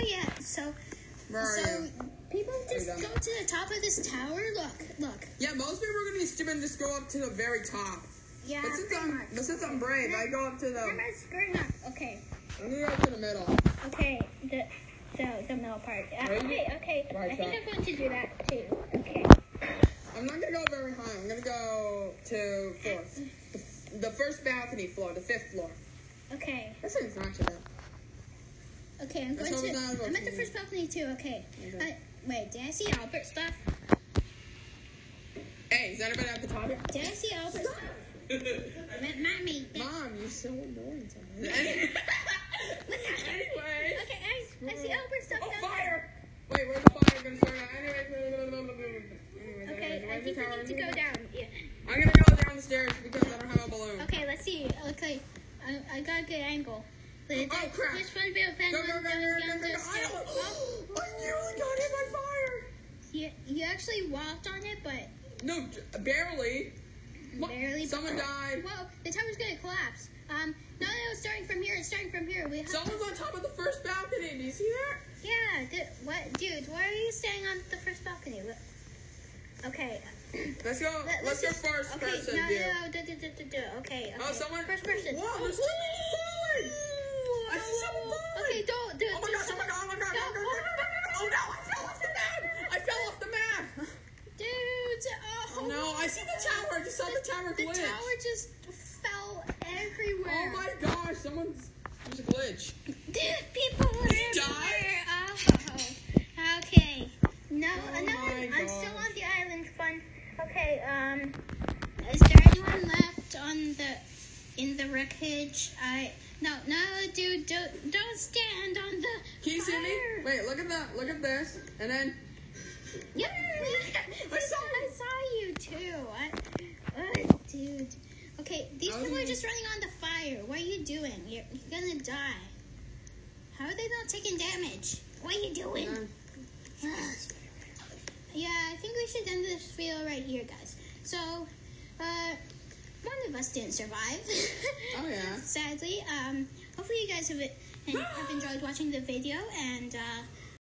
yeah, so people just go to the top of this tower. Look. Yeah, most people are gonna be stupid and just go up to the very top. Yeah, but since I'm brave, I go up to the. I'm not screwing up. Okay. I'm gonna go up to the middle. Okay, the middle part. Okay. Right I think I'm going to do that too. Okay. I'm not gonna go very high. I'm gonna go to fourth. The first balcony floor, the 5th floor. Okay. This thing's not too bad. Okay, I'm at the first balcony too. Okay. Wait, did I see Albert stuff? Hey, is anybody at the top here? Did I see Albert stuff? Mommy. Mom, you're so annoying sometimes. Anyway. Okay, I see Albert stuff. Oh, fire! Wait, where's the fire gonna start out? Anyway. Okay, I think we need to go down. Yeah. I'm gonna go down the stairs because I don't have a balloon. Okay, let's see. Okay, I got a good angle. Oh, crap. This one bit of pendulum Go. I nearly got hit by fire. You actually walked on it, but... No, barely. Barely. Someone died. Whoa, the tower's gonna collapse. No, it's starting from here. Someone's on top of the first balcony. Do you see that? Yeah, dude, why are you staying on the first balcony? Okay. Let's go first person view. Okay. Oh, someone. First person. Whoa, there's two people falling. I see someone falling. Okay, don't do it. Oh my god. Oh no, I fell off the map. Dude, Oh no, I see the tower. I just saw the tower glitch. The tower just fell everywhere. Oh my gosh, there's a glitch. Dude, people are everywhere. Oh. Okay. No, I'm still on the island. Fun. Okay, is there anyone left in the wreckage? No, dude, don't stand on the Can you see me? fire. Wait, look at this. And then Yeah, I saw you too. Dude. Okay, these people are just running on the fire. What are you doing? You're gonna die. How are they not taking damage? What are you doing? Yeah, I think we should end this video right here, guys. So, one of us didn't survive. Oh yeah. Sadly. Hopefully you guys have enjoyed watching the video, and